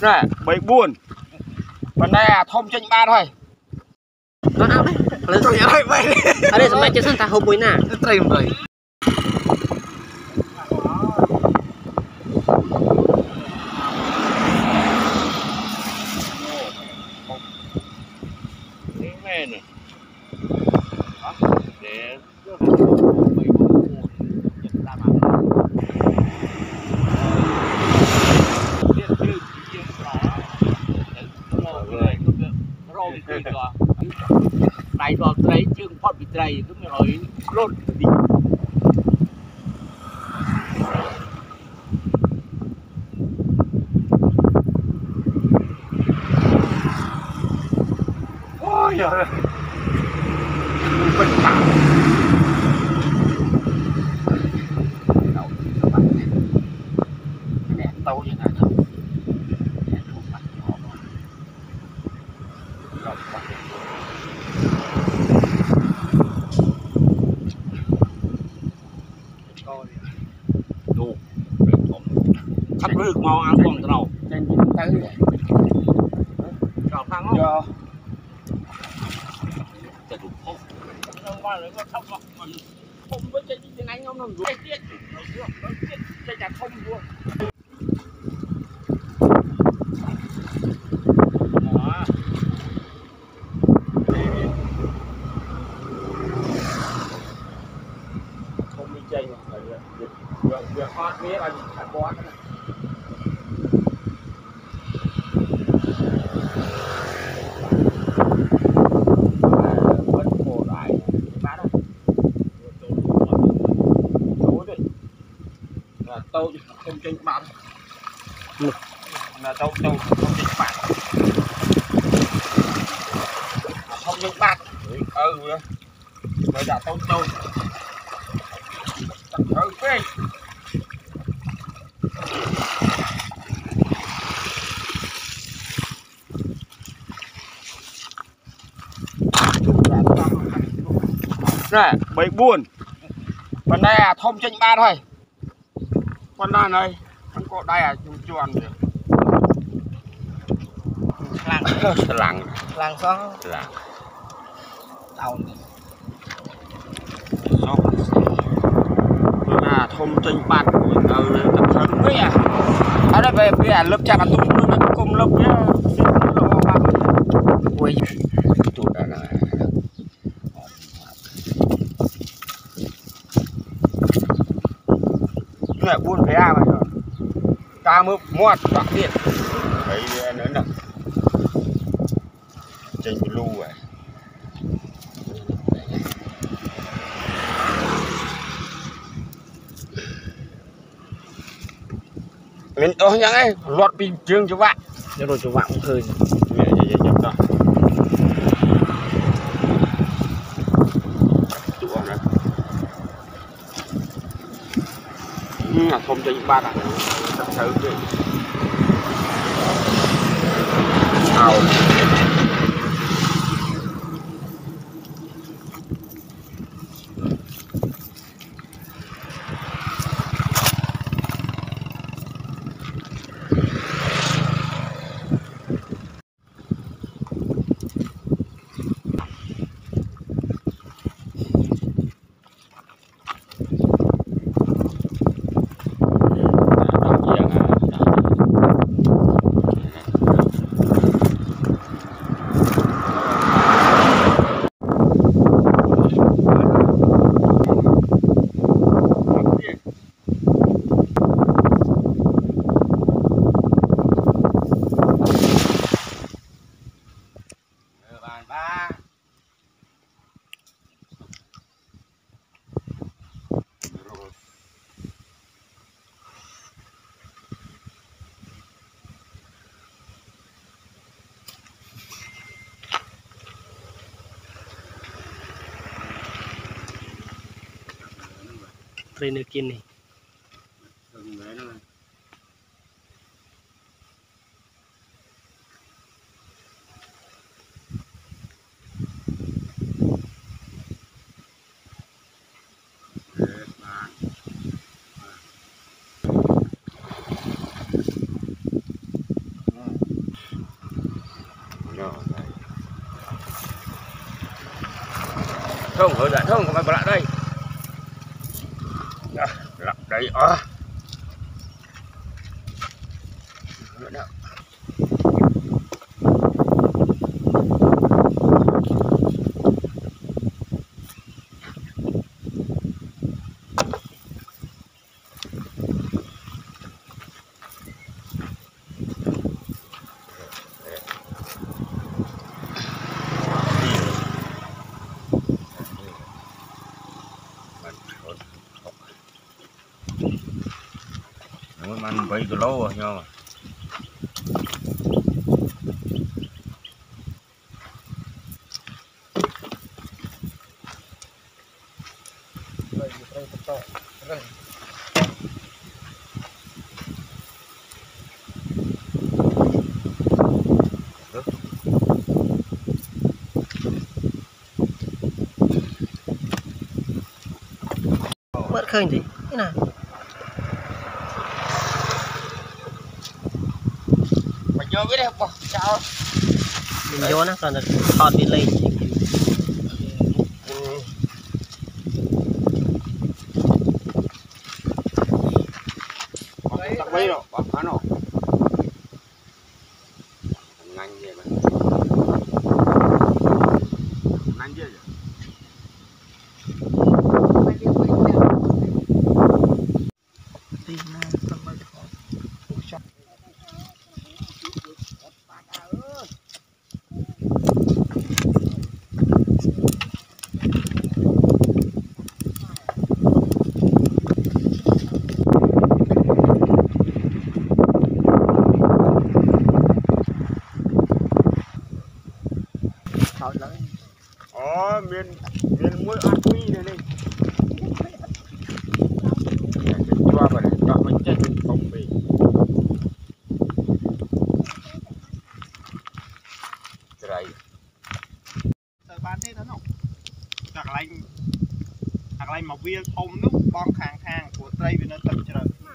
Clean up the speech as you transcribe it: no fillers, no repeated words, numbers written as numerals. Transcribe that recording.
nè bảy buồnวันนี้ทมเจนบ้านthôi con ao đấy lớn rồi ở đây sớm mai chơi sân ta hôm buổi nè tây rồi đại đoàn đấy chương phật bị đầy cứ mới nói lốt đi ôi giời bình thản tàu như này thôi sắp được mò ăn còn đâu trên tới rồi khăn không doจะถูกพบต้องว่าเลยว่าเขาบอกมันผมไม่ใช่ยังไงเขาหนุ่มด้วยเจี๊ยบจะจัดทมด้วยkhông đi chơi mà việc hot biết là chặt bó cái này vẫn khổ lại bá đâu là tâu không trên bạn là tâu không trên bạn không trên bạn rồi đã tâu okay. Nè bảy buồnวันนี้ทมเจนบ้านthôiวันนั้นnàyมันก็ได้ชวนหลังซ้อนหลังเอาทมเจนบ้านเอาเลยกับเธอด้วยอ่ะเอาได้ไปlớp chặtตุ้มnó cùng lớp nhá ui tụt ra này mẹ buôn phải ai mà ta mới mót bạc điện thấy nữa nè trên blue này mình tôi nhá ấy lọt bình trường cho bạn cho rồi cho bạn cũng hơi mẹ vậy nhập đó là không cho những ba này thật sự chứ trainer kini. thương ở dạ thương của mày lại đây lặp đây ăn 7 kg rồi nhau mất khơi gì thế nào mày vô cái đây không sao mình vô nó còn thọt đi lên tắt mấy rồi bác phá nó nhanh vậy mà nhanh chưa vậy miền muối ăn quy này đi cho vào đây cho mình chết không bị đây bán thế đó không đặt lạnh một viên thông nước bom khang của tây bên nó tập trời